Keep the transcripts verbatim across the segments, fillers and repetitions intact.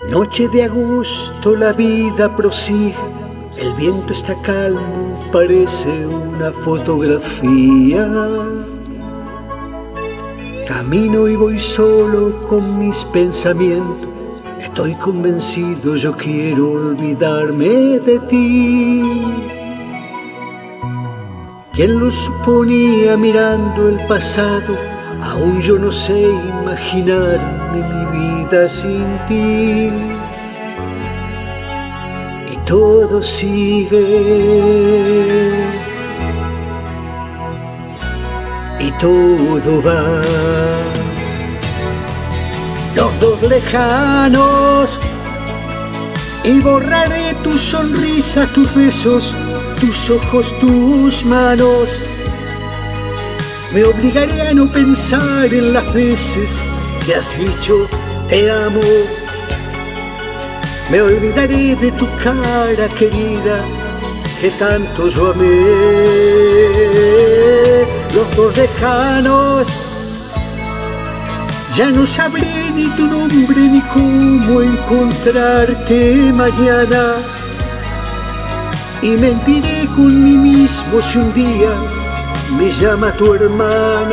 Noche de agosto, la vida prosigue, el viento está calmo, parece una fotografía. Camino y voy solo con mis pensamientos, estoy convencido, yo quiero olvidarme de ti. ¿Quién lo suponía mirando el pasado? Aún yo no sé imaginarme mi vida sin ti. Y todo sigue, y todo va. Los dos lejanos, y borraré tu sonrisa, tus besos, tus ojos, tus manos. Me obligaré a no pensar en las veces que has dicho te amo. Me olvidaré de tu cara querida que tanto yo amé. Los dos lejanos, ya no sabré ni tu nombre ni cómo encontrarte mañana. Y mentiré con mí mismo si un día me llama tu hermana,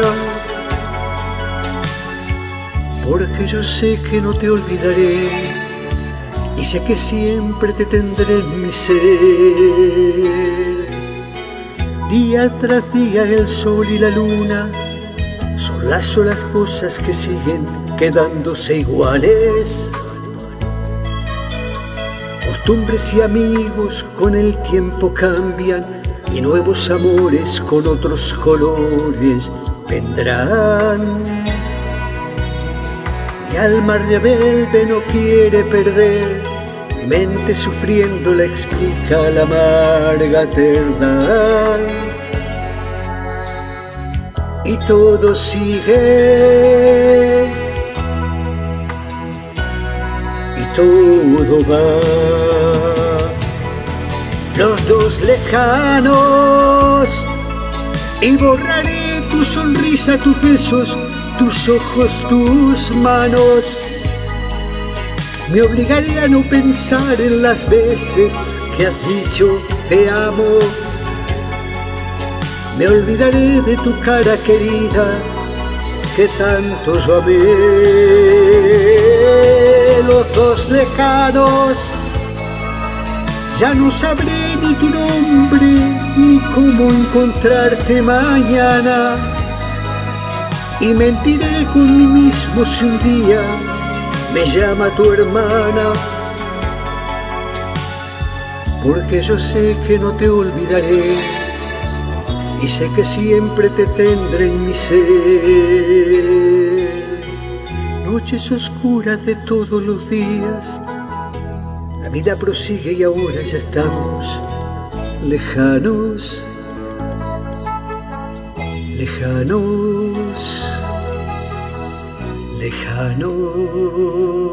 porque yo sé que no te olvidaré y sé que siempre te tendré en mi ser. Día tras día el sol y la luna son las solas cosas que siguen quedándose iguales. Costumbres y amigos con el tiempo cambian y nuevos amores con otros colores vendrán. Mi alma rebelde no quiere perder, mi mente sufriendo le explica la amarga verdad. Y todo sigue, y todo va. Los dos lejanos, y borraré tu sonrisa, tus besos, tus ojos, tus manos. Me obligaré a no pensar en las veces que has dicho te amo. Me olvidaré de tu cara querida que tanto yo amé. Los dos lejanos, ya no sabré ni tu nombre, ni cómo encontrarte mañana. Y mentiré con mí mismo si un día me llama tu hermana, porque yo sé que no te olvidaré y sé que siempre te tendré en mi ser. Noches oscuras de todos los días, la vida prosigue y ahora ya estamos lejanos, lejanos, lejanos.